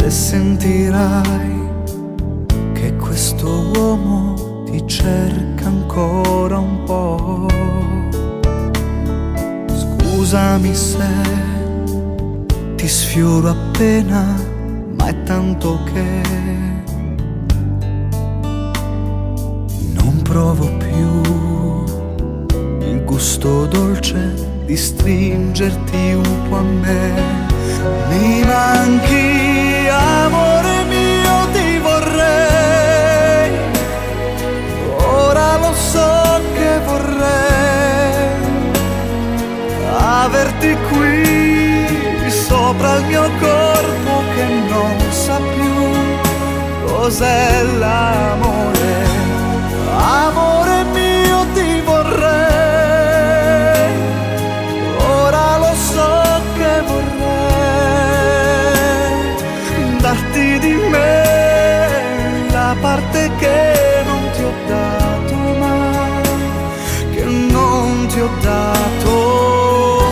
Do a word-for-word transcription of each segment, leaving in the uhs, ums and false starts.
se sentirai che questo uomo ti cerca ancora un po'. Scusami se ti sfioro appena, ma è tanto che non provo più il gusto dolce di stringerti un po' a me. Mi manchi, amore mio, ti vorrei. Ora lo so che vorrei averti qui sopra il mio corpo che non sa più cos'è l'amore. Amore mio, ti vorrei. Ora lo so che vorrei darti di me la parte che non ti ho dato mai, che non ti ho dato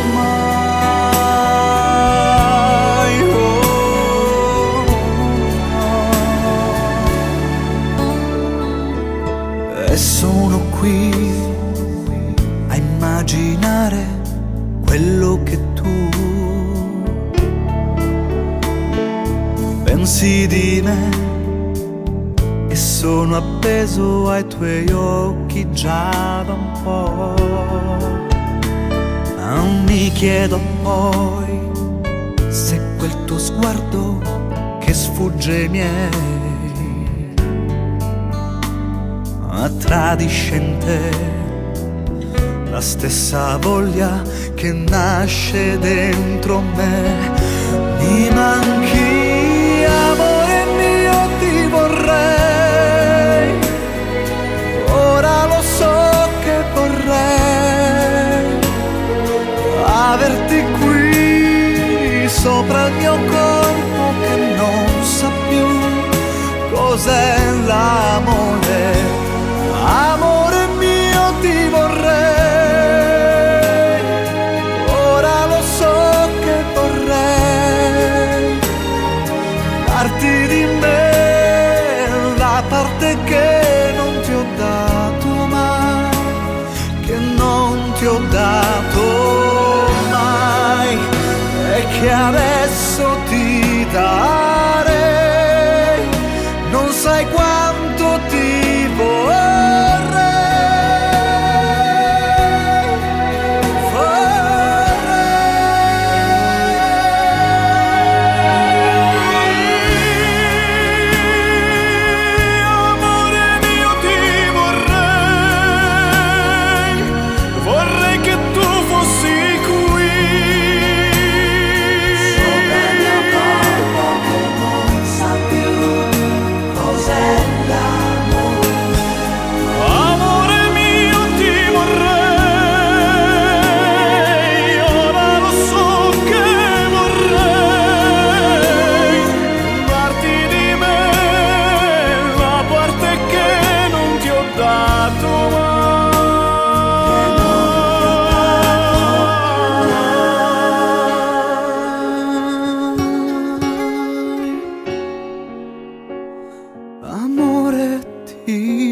mai. Oh, oh. E sono qui a immaginare quello che tu pensi di me, e sono appeso ai tuoi occhi già da un po'. Non mi chiedo poi se quel tuo sguardo che sfugge ai miei tradisce in te la stessa voglia che nasce dentro me. Mi manchi, amore mio, ti vorrei. Ora lo so che vorrei averti qui sopra il mio corpo che non sa più cos'è l'amore. Amore mio, ti vorrei. Ora lo so che vorrei darti di me la parte che non ti ho dato mai, che non ti ho dato mai, e che adesso ti darei. Non sai quanto ti vorrei. Amore, ti